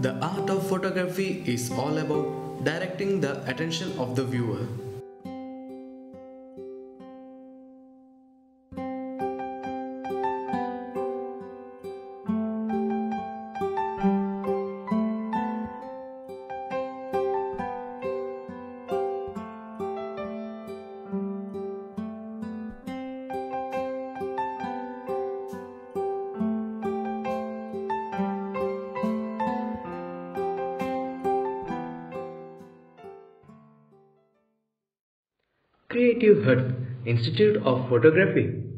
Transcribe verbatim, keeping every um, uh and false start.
The art of photography is all about directing the attention of the viewer. Creative Hut Institute of Photography.